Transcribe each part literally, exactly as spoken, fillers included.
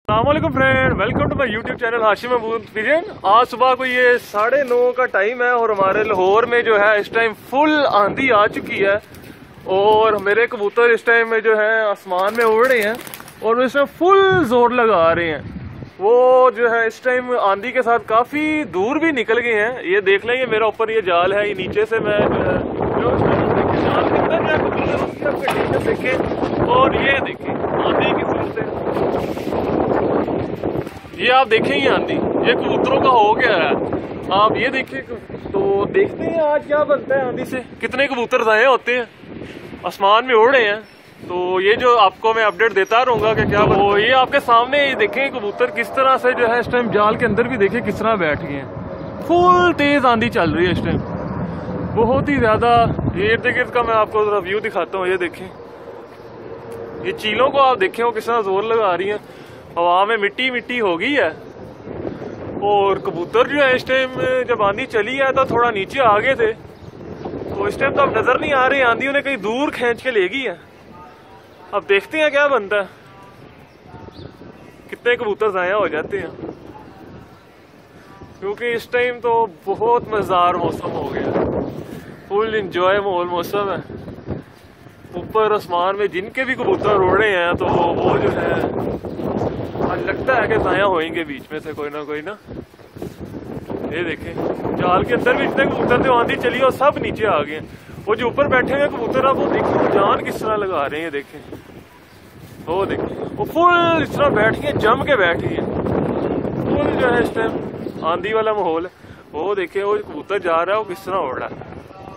अस्सलामुअलैकुम friend, welcome to my YouTube channel Hashim Mahmood pigeon. आज सुबह को ये साढ़े नौ का टाइम है और हमारे लाहौर में जो है इस टाइम फुल आंधी आ चुकी है और मेरे कबूतर इस टाइम में जो है आसमान में उड़ रहे हैं और इसमें फुल जोर लगा रहे हैं। वो जो है इस टाइम आंधी के साथ काफी दूर भी निकल गए हैं। ये देख लें, ये मेरा ऊपर ये जाल है, ये नीचे से मैं जो जाल के अंदर मैं देखें और ये देखें आंधी की सूरत ये आप देखें ही आंधी, ये कबूतरों का हो गया है। आप ये देखिए, तो देखते हैं आज क्या बनता है आंधी से। कितने कबूतर ज़ाया होते हैं, आसमान में उड़ रहे हैं। तो ये जो आपको मैं अपडेट देता रहूंगा कि क्या वो ये आपके सामने ये देखें कबूतर किस तरह से जो है इस टाइम जाल के अंदर भी देखें किस तरह बैठ गए हैं। फुल तेज आंधी चल रही है इस टाइम, बहुत ही ज्यादा। ये इर्द गिर्द का मैं आपको जरा व्यू दिखाता हूँ। ये देखें, ये चीलों को आप देखें वो किस तरह जोर लगा रही है। हवा में मिट्टी मिट्टी हो गई है और कबूतर जो है इस टाइम जब आंधी चली है तो थोड़ा नीचे आ गए थे, तो इस टाइम तो अब नजर नहीं आ रही आंधी, उन्हें कहीं दूर खींच के ले गई है। अब देखते हैं क्या बनता है, कितने कबूतर ज़ाया हो जाते हैं, क्योंकि इस टाइम तो बहुत मजेदार मौसम हो गया, फुल इंजॉय माहौल मौसम है। ऊपर आसमान में जिनके भी कबूतर उड़ रहे हैं तो वो जो है आज लगता है कि ज़ाया होएंगे बीच में से कोई ना कोई ना। ये देखें, जाल के अंदर भी इतने कबूतर थे, आंधी चली और सब नीचे आ गए। वो जो ऊपर बैठे हुए कबूतर आप वो देखें जान किस तरह लगा रहे हैं। ये देखें, वो देखें वो फुल इस तरह बैठ गए, जम के बैठ गए फुल जो है इस टाइम आंधी वाला माहौल है। वो देखें वो कबूतर जा रहा है, वो किस तरह उड़ रहा है।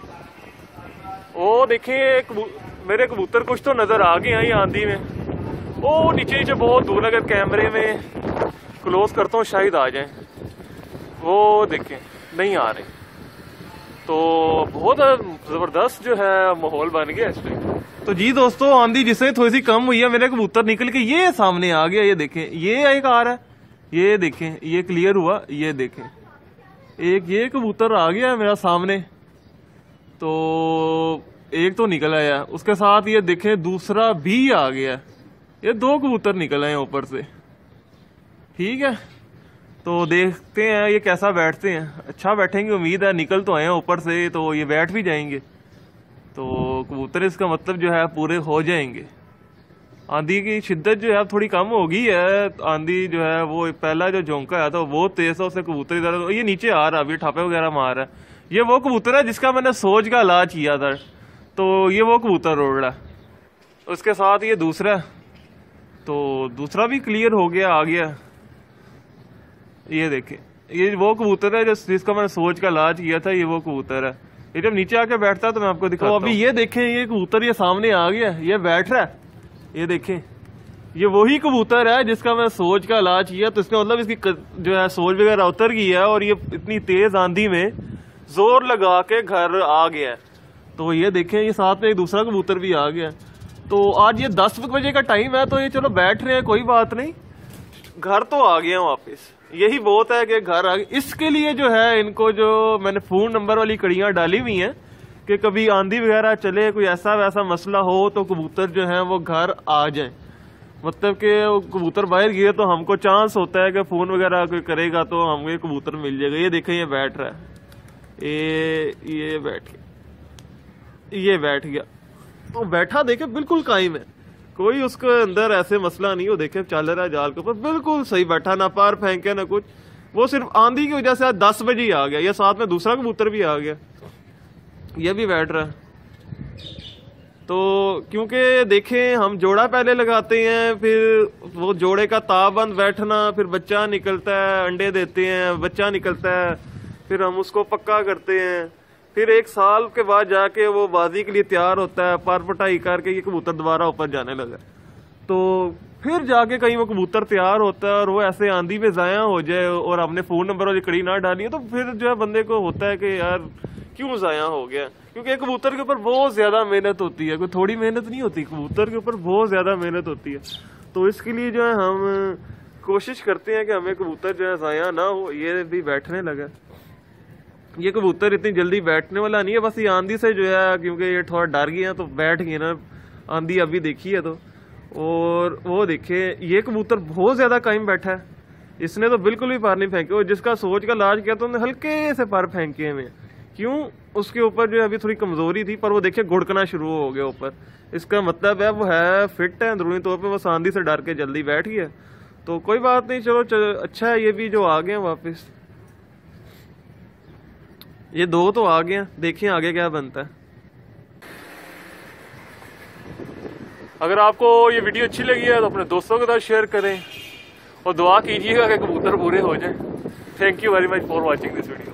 वो देखें मेरे कबूतर कुछ तो नजर आ गए हैं ये आंधी में। वो नीचे नीचे बहुत दूर, अगर कैमरे में क्लोज करता हूँ शायद आ जाए। वो देखें नहीं आ रहे, तो बहुत जबरदस्त जो है माहौल बन गया इस टाइम। तो जी दोस्तों, आंधी जिससे थोड़ी सी कम हुई है, मेरे कबूतर निकल के ये सामने आ गया। ये देखें, ये एक आ रहा है, ये देखें ये क्लियर हुआ। ये देखें एक ये कबूतर आ गया है मेरा सामने, तो एक तो निकल आया, उसके साथ ये देखें दूसरा भी आ गया। ये दो कबूतर निकल आए ऊपर से। ठीक है, तो देखते हैं ये कैसा बैठते हैं। अच्छा बैठेंगे, उम्मीद है। निकल तो आए हैं ऊपर से, तो ये बैठ भी जाएंगे, तो कबूतर इसका मतलब जो है पूरे हो जाएंगे। आंधी की शिद्दत जो है थोड़ी कम हो गई है। आंधी जो है वो पहला जो झोंका आया था वो तेज था, उससे कबूतर इधर तो ये नीचे आ रहा, अभी ठापे वगैरह मार रहा है। ये वो कबूतर है जिसका मैंने सोच का इलाज किया था, तो ये वो कबूतर उड़ रहा है। उसके साथ ये दूसरा, तो दूसरा भी क्लियर हो गया, आ गया। ये देखें, ये वो कबूतर है जिसका मैंने सोच का इलाज किया था, ये वो कबूतर है। ये जब नीचे आके बैठता है तो मैं आपको दिखाता हूं। तो अभी ये देखें, ये कबूतर ये सामने आ गया, ये बैठ रहा है। ये देखें, ये वही कबूतर है जिसका मैं सोच का इलाज किया, तो इसका मतलब इसकी जो है सोच वगैरह उतर गई है और ये इतनी तेज आंधी में जोर लगा के घर आ गया। तो ये देखें, ये साथ में एक दूसरा कबूतर भी आ गया। तो आज ये दस बजे का टाइम है, तो ये चलो बैठ रहे हैं, कोई बात नहीं, घर तो आ गया वापस। यही बहुत है कि घर आ गए। इसके लिए जो है इनको जो मैंने फोन नंबर वाली कड़ियां डाली हुई हैं कि कभी आंधी वगैरह चले, कोई ऐसा वैसा मसला हो तो कबूतर जो है वो घर आ जाए। मतलब कि कबूतर बाहर गए तो हमको चांस होता है कि फोन वगैरह कोई करेगा तो हमें कबूतर मिल जाएगा। ये देखें, ये बैठ रहा है, ये ये बैठ गया, ये बैठ गया, तो बैठा देखे बिल्कुल कायम है, कोई उसके अंदर ऐसे मसला नहीं हो। देखे चल रहा है जाल के ऊपर, बिल्कुल सही बैठा, ना पार फेंके ना कुछ। वो सिर्फ आंधी की वजह से आज दस बजे ही आ गया। ये साथ में दूसरा कबूतर भी आ गया, ये भी बैठ रहा है। तो क्योंकि देखें हम जोड़ा पहले लगाते हैं, फिर वो जोड़े का ताबंद बैठना, फिर बच्चा निकलता है, अंडे देते हैं, बच्चा निकलता है, फिर हम उसको पक्का करते हैं, फिर एक साल के बाद जाके वो बाजी के लिए तैयार होता है, पार पटाई करके ये कबूतर दोबारा ऊपर जाने लगा, तो फिर जाके कहीं वो कबूतर तैयार होता है। और वो ऐसे आंधी में ज़ाया हो जाए और आपने फोन नंबर वाली कड़ी ना डाली है, तो फिर जो है बंदे को होता है कि यार क्यों ज़ाया हो गया। क्योंकि कबूतर के ऊपर बहुत ज्यादा मेहनत होती है, कोई थोड़ी मेहनत नहीं होती, कबूतर के ऊपर बहुत ज्यादा मेहनत होती है। तो इसके लिए जो है हम कोशिश करते हैं कि हमें कबूतर जो है ज़ाया ना हो। ये भी बैठने लगा, ये कबूतर इतनी जल्दी बैठने वाला नहीं है, बस ये आंधी से जो है क्योंकि ये थोड़ा डर गया तो बैठ गए ना, आंधी अभी देखी है तो और वो देखिए ये कबूतर बहुत ज्यादा कायम बैठा है, इसने तो बिल्कुल भी पर नहीं फेंके। और जिसका सोच का लाज किया तो उन्हें हल्के से पर फेंके हमें, क्यों? उसके ऊपर जो अभी थोड़ी कमजोरी थी, पर वो देखिए घुड़कना शुरू हो गया ऊपर। इसका मतलब है वो है फिट है अंदरूनी तौर पे, वो सांदी से डर के जल्दी बैठ गया। तो कोई बात नहीं, चलो चल, अच्छा है ये भी जो आ गए हैं वापस। ये दो तो आ गए हैं, देखिए आगे क्या बनता है। अगर आपको ये वीडियो अच्छी लगी है तो अपने दोस्तों के साथ शेयर करें और दुआ कीजिएगा कि कबूतर पूरे हो जाए। Thank you very much for watching this video.